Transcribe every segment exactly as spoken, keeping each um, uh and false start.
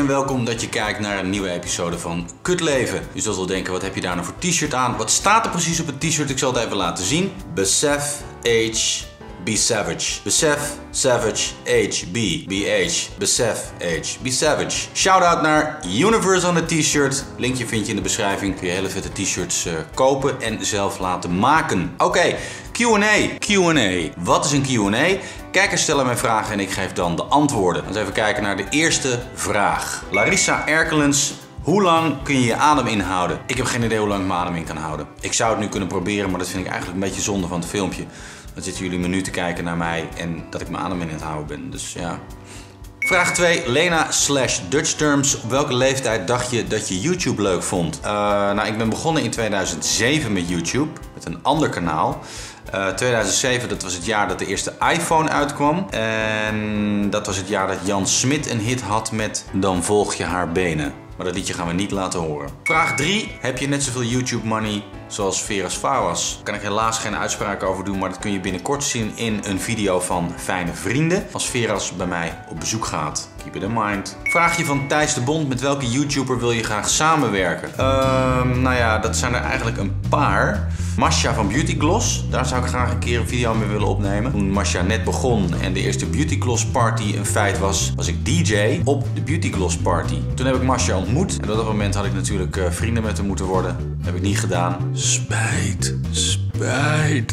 en welkom dat je kijkt naar een nieuwe episode van Kutleven. Je zult wel denken, wat heb je daar nou voor t-shirt aan? Wat staat er precies op het t-shirt? Ik zal het even laten zien. Besef, H, Be Savage. Besef, Savage, H, B, B H. Besef, H, Be Savage. Shout-out naar Universe on the t-shirt. Linkje vind je in de beschrijving. Kun je hele vette t-shirts uh, kopen en zelf laten maken. Oké, okay. Q en A. Q en A. Wat is een Q en A? Kijkers stellen mij vragen en ik geef dan de antwoorden. Laten we even kijken naar de eerste vraag. Larissa Erkelens. Hoe lang kun je je adem inhouden? Ik heb geen idee hoe lang ik mijn adem in kan houden. Ik zou het nu kunnen proberen, maar dat vind ik eigenlijk een beetje zonde van het filmpje. Dan zitten jullie een minuut te kijken naar mij en dat ik mijn adem in het houden ben. Dus ja. Vraag twee. Lena slash Dutch Terms. Op welke leeftijd dacht je dat je YouTube leuk vond? Uh, nou, ik ben begonnen in tweeduizend zeven met YouTube. Met een ander kanaal. Uh, tweeduizend zeven, dat was het jaar dat de eerste iPhone uitkwam. En dat was het jaar dat Jan Smit een hit had met Dan volg je haar benen. Maar dat liedje gaan we niet laten horen. Vraag drie. Heb je net zoveel YouTube money zoals Veras Fawaz? Daar kan ik helaas geen uitspraak over doen, maar dat kun je binnenkort zien in een video van Fijne Vrienden. Als Veras bij mij op bezoek gaat. Keep it in mind. Vraagje van Thijs de Bond. Met welke YouTuber wil je graag samenwerken? Uh, nou ja, dat zijn er eigenlijk een paar. Masha van Beauty Gloss. Daar zou ik graag een keer een video mee willen opnemen. Toen Masha net begon en de eerste Beauty Gloss Party een feit was, was ik D J op de Beauty Gloss Party. Toen heb ik Masha ontmoet. En op dat moment had ik natuurlijk uh, vrienden met hem moeten worden. Dat heb ik niet gedaan. Spijt. Spijt.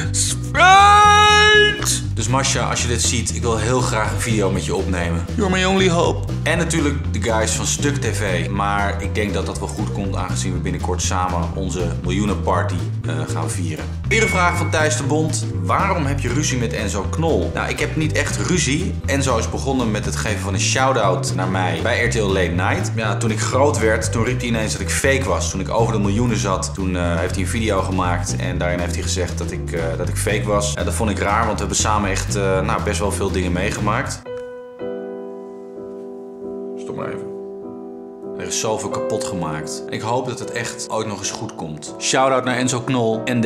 Spijt. Dus Masha, als je dit ziet, ik wil heel graag een video met je opnemen. You're my only hope. En natuurlijk de guys van Stuk T V. Maar ik denk dat dat wel goed komt, aangezien we binnenkort samen onze miljoenenparty uh, gaan vieren. Weer een vraag van Thijs de Bond. Waarom heb je ruzie met Enzo Knol? Nou, ik heb niet echt ruzie. Enzo is begonnen met het geven van een shout-out naar mij bij R T L Late Night. Ja, toen ik groot werd, toen riep hij ineens dat ik fake was. Toen ik over de miljoenen zat, toen uh, heeft hij een video gemaakt. En daarin heeft hij gezegd dat ik, uh, dat ik fake was. Ja, dat vond ik raar, want we hebben samen echt uh, nou, best wel veel dingen meegemaakt. Stop maar even. Er is zoveel kapot gemaakt. En ik hoop dat het echt ooit nog eens goed komt. Shout-out naar Enzo Knol en D.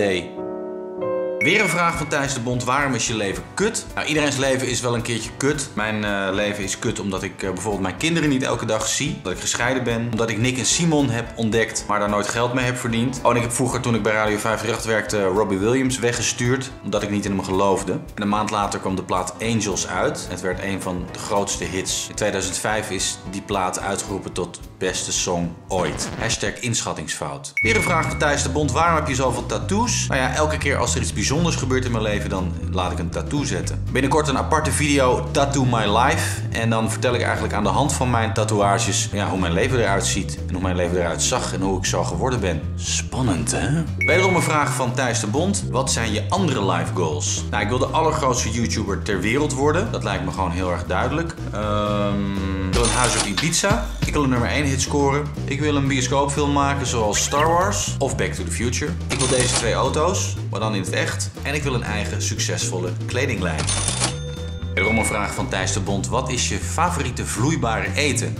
Weer een vraag van Thijs de Bond. Waarom is je leven kut? Nou, iedereen's leven is wel een keertje kut. Mijn uh, leven is kut omdat ik uh, bijvoorbeeld mijn kinderen niet elke dag zie. Dat ik gescheiden ben. Omdat ik Nick en Simon heb ontdekt, maar daar nooit geld mee heb verdiend. Oh, en ik heb vroeger, toen ik bij Radio vijf drie acht werkte, Robbie Williams weggestuurd. Omdat ik niet in hem geloofde. En een maand later kwam de plaat Angels uit. Het werd een van de grootste hits. In tweeduizend vijf is die plaat uitgeroepen tot beste song ooit. Hashtag inschattingsfout. Weer een vraag van Thijs de Bond. Waarom heb je zoveel tattoos? Nou ja, elke keer als er iets bijzonders gebeurt in mijn leven, dan laat ik een tattoo zetten. Binnenkort een aparte video, Tattoo My Life. En dan vertel ik eigenlijk aan de hand van mijn tatoeages ja, hoe mijn leven eruit ziet. En hoe mijn leven eruit zag en hoe ik zo geworden ben. Spannend, hè? Wederom een vraag van Thijs de Bond. Wat zijn je andere life goals? Nou, ik wil de allergrootste YouTuber ter wereld worden. Dat lijkt me gewoon heel erg duidelijk. Um, ik wil een huis op Ibiza. Ik wil een nummer één hit scoren. Ik wil een bioscoopfilm maken zoals Star Wars of Back to the Future. Ik wil deze twee auto's, maar dan in het echt. En ik wil een eigen succesvolle kledinglijn. Wederom een vraag van Thijs de Bond. Wat is je favoriete vloeibare eten?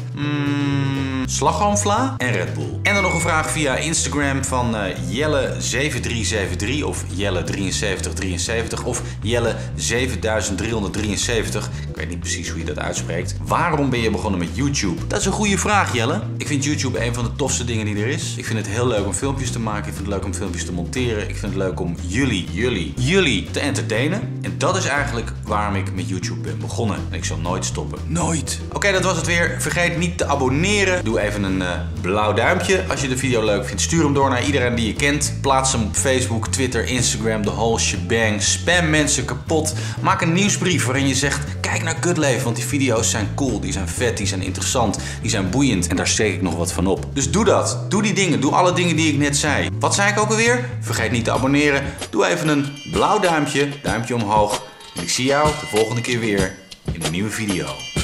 Mm, slagroomvla en Red Bull. En dan nog een vraag via Instagram van uh, Jelle zeven drie zeven drie of Jelle drieënzeventig drieënzeventig of Jelle zeven drie drie drie. Ik weet niet precies hoe je dat uitspreekt. Waarom ben je begonnen met YouTube? Dat is een goede vraag, Jelle. Ik vind YouTube een van de tofste dingen die er is. Ik vind het heel leuk om filmpjes te maken. Ik vind het leuk om filmpjes te monteren. Ik vind het leuk om jullie, jullie, jullie te entertainen. En dat is eigenlijk waarom ik met YouTube ben begonnen. En ik zal nooit stoppen. Nooit. Oké, okay, dat was het weer. Vergeet niet te abonneren. Doe even een uh, blauw duimpje als je de video leuk vindt. Stuur hem door naar iedereen die je kent. Plaats hem op Facebook, Twitter, Instagram, de whole shebang. Spam mensen kapot. Maak een nieuwsbrief waarin je zegt, kijk naar Kutleven, want die video's zijn cool, die zijn vet, die zijn interessant, die zijn boeiend. En daar steek ik nog wat van op. Dus doe dat. Doe die dingen. Doe alle dingen die ik net zei. Wat zei ik ook alweer? Vergeet niet te abonneren. Doe even een blauw duimpje. Duimpje omhoog. En ik zie jou de volgende keer weer in een nieuwe video.